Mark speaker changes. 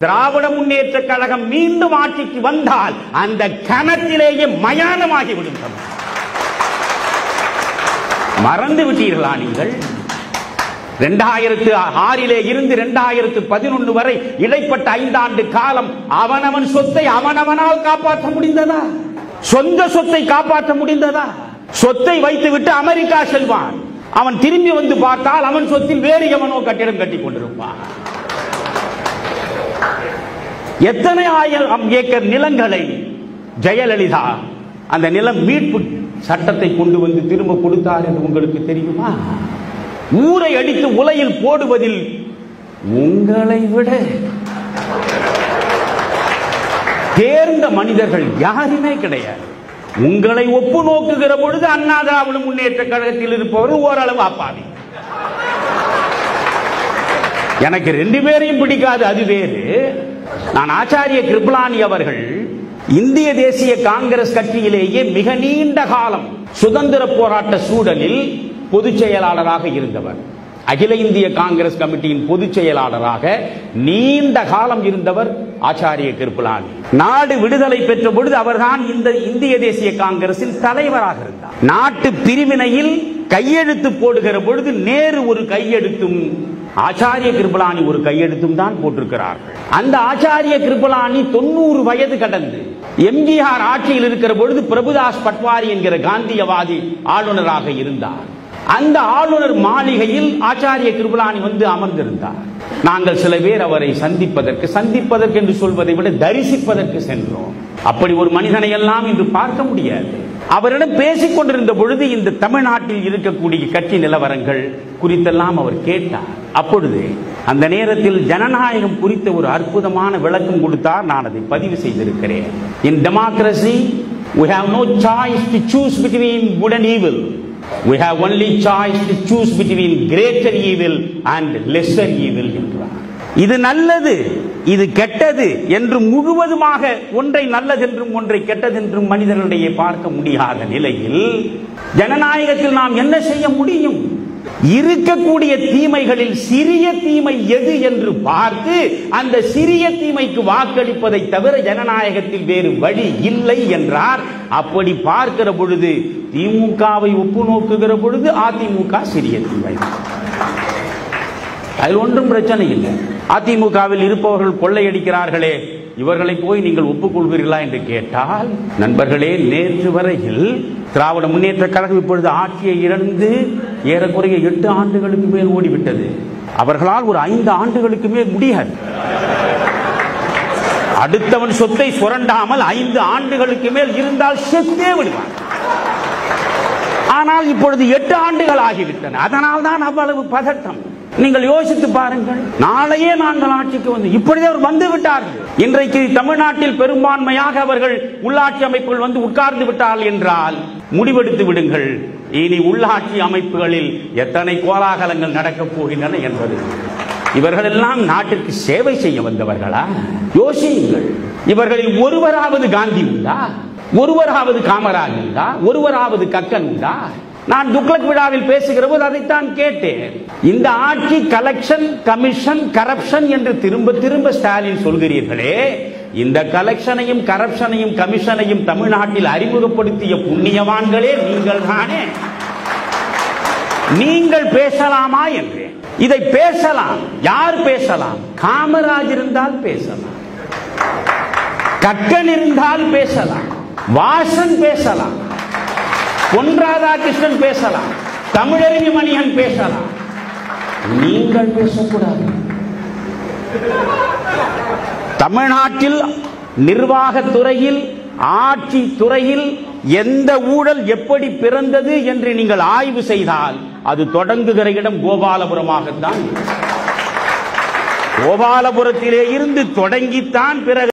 Speaker 1: திராவிட முன்னேற்ற கழகம் மீண்டும் ஆட்சிக்கு வந்தால் அந்த கணத்திலேயே மயானமாகிவிடும். மறந்து விட்டீர்களா நீங்கள்? 2006 இருந்து 2011 வரை இடைப்பட்ட 5 ஆண்டு காலம் அவனவன் சொத்தை அவனவனால் காப்பாற்ற முடிந்ததா? சொந்த சொத்தை காப்பாற்ற முடிந்ததா? சொத்தை வைத்துவிட்டு அமெரிக்கா செல்வான், அவன் திரும்பி வந்து பார்த்தால் அவன் சொத்தில் வேறு எவனோ கட்டிடம் கட்டி கொண்டிருப்பான். எத்தனை ஆயிரம் ஏக்கர் நிலங்களை ஜெயலலிதா அந்த நிலம் மீட்பு சட்டத்தை கொண்டு வந்து திரும்ப கொடுத்தார் என்று உங்களுக்கு தெரியுமா? ஊரை அடித்து உலையில் போடுவதில் உங்களை விட தேர்ந்த மனிதர்கள் யாருமே கிடையாது. உங்களை ஒப்பு நோக்குகிற பொழுது அண்ணா திராவிட முன்னேற்ற கழகத்தில் இருப்பவர்கள் ஓரளவு அப்பாவி. எனக்கு 2 பேரையும் பிடிக்காது, அது வேறு. நான் ஆச்சாரிய கிருபலானி அவர்கள் இந்திய தேசிய காங்கிரஸ் கட்சியிலேயே மிக நீண்ட காலம் சுதந்திர போராட்ட சூழலில் பொதுச் செயலாளராக இருந்தவர். அகில இந்திய காங்கிரஸ் கமிட்டியின் பொதுச் செயலாளராக நீண்ட காலம் இருந்தவர் ஆச்சாரிய கிருபலானி. நாடு விடுதலை பெற்ற பொழுது அவர்தான் இந்த இந்திய தேசிய காங்கிரசின் தலைவராக இருந்தார். நாட்டு பிரிவினையில் கையெழுத்து போடுகிற பொழுது நேரு ஒரு கையெழுத்தும் ஆச்சாரிய கிருபலானி ஒரு கையெழுத்தும் தான் போட்டிருக்கிறார்கள். அந்த ஆச்சாரிய கிருபலானி 90 வயது கடந்து எம்ஜிஆர் ஆட்சியில் இருக்கிற பொழுது பிரபுதாஸ் பட்வாரி என்கிற காந்தியவாதி ஆளுநராக இருந்தார். அந்த ஆளுநர் மாளிகையில் ஆச்சாரிய கிருபலானி வந்து அமர்ந்திருந்தார். நாங்கள் சில பேர் அவரை சந்திப்பதற்கு என்று சொல்வதை விட தரிசிப்பதற்கு சென்றோம். அப்படி ஒரு மனிதனை எல்லாம் இன்று பார்க்க முடியாது. அவரிடம் பேசிக் கொண்டிருந்த பொழுது இந்த தமிழ்நாட்டில் இருக்கக்கூடிய கட்சி நிலவரங்கள் குறித்தெல்லாம் அவர் கேட்டார். அப்பொழுது அந்த நேரத்தில் ஜனநாயகம் குறித்த ஒரு அற்புதமான விளக்கம் கொடுத்தார். நான் அதை பதிவு செய்திருக்கிறேன். In democracy we have no choice to choose between good and evil. We have only choice to choose between greater evil and lesser evil என்றார். இது நல்லது, இது கெட்டது என்று முழுவதுமாக ஒன்றை நல்லதென்றும் ஒன்றை கெட்டதென்றும் மனிதர்களிடையே பார்க்க முடியாத நிலையில் ஜனநாயகத்தில் நாம் என்ன செய்ய முடியும்? இருக்கக்கூடிய தீமைகளில் சிறிய தீமை எது என்று பார்த்து அந்த சிறிய தீமைக்கு வாக்களிப்பதை தவிர ஜனநாயகத்தில் வேறு வழி இல்லை என்றார். அப்படி பார்க்கிற பொழுது திமுகவை ஒப்பு நோக்குகிற பொழுது அதிமுக சிறிய தீமை, அதில் ஒன்றும் பிரச்சனை இல்லை. அதிமுகவில் இருப்பவர்கள் கொள்ளையடிக்கிறார்களே, இவர்களை போய் நீங்கள் ஒப்புக்கொள்வீர்களா என்று கேட்டால், நண்பர்களே, நேற்று வரையில் திராவிட முன்னேற்ற கழகம் இப்பொழுது ஆட்சியை இழந்து ஏறக்குறைய 8 ஆண்டுகளுக்கு மேல் ஓடிவிட்டது. அவர்களால் ஒரு 5 ஆண்டுகளுக்கு மேல் முடியாது. அடுத்தவன் சொத்தை சுரண்டாமல் 5 ஆண்டுகளுக்கு மேல் இருந்தால் செத்தே விடுவார். ஆனால் இப்பொழுது 8 ஆண்டுகள் ஆகிவிட்டன. அதனால் தான் அவ்வளவு பதட்டம். நீங்கள் யோசித்து பாருங்கள். நாளையே நாங்கள் ஆட்சிக்கு வந்து இப்பொழுதே அவர் வந்து விட்டார்கள். இன்றைக்கு தமிழ்நாட்டில் பெரும்பான்மையாக அவர்கள் உள்ளாட்சி அமைப்புகள் வந்து உட்கார்ந்து விட்டார்கள் என்றால் முடிவெடுத்து விடுங்கள், இனி உள்ளாட்சி அமைப்புகளில் எத்தனை கோலாகலங்கள் நடக்கப் போகின்றன என்பது. இவர்கள் எல்லாம் நாட்டிற்கு சேவை செய்ய வந்தவர்களா? யோசியுங்கள். இவர்களில் ஒருவராவது காந்தி உண்டா? ஒருவராவது காமராஜ் உண்டா? ஒருவராவது கக்கன் உண்டா? நான் துக்ளக் விழாவில் பேசுகிற போது அதைத்தான் கேட்டேன். இந்த ஆட்சி கலெக்ஷன், கமிஷன், கரப்ஷன் என்று திரும்ப திரும்ப ஸ்டாலின் சொல்கிறீர்களே, இந்த கலெக்ஷனையும் கரப்ஷனையும் கமிஷனையும் தமிழ்நாட்டில் அறிமுகப்படுத்திய புண்ணியவான்களே நீங்கள் தானே. நீங்கள் பேசலாமா என்று இதை பேசலாம். யார் பேசலாம்? காமராஜ் இருந்தால் பேசலாம், கக்கன் இருந்தால் பேசலாம், வாசன் பேசலாம், பொன் ராதாகிருஷ்ணன் பேசலாம், தமிழறிஞ மணியன் பேசலாம். நீங்கள் பேசக்கூடாது. தமிழ்நாட்டில் நிர்வாகத்துறையில், ஆட்சி துறையில் எந்த ஊழல் எப்படி பிறந்தது என்று நீங்கள் ஆய்வு செய்தால் அது தொடங்குகிற இடம் கோபாலபுரமாகத்தான். கோபாலபுரத்திலே இருந்து தொடங்கித்தான் பிறகு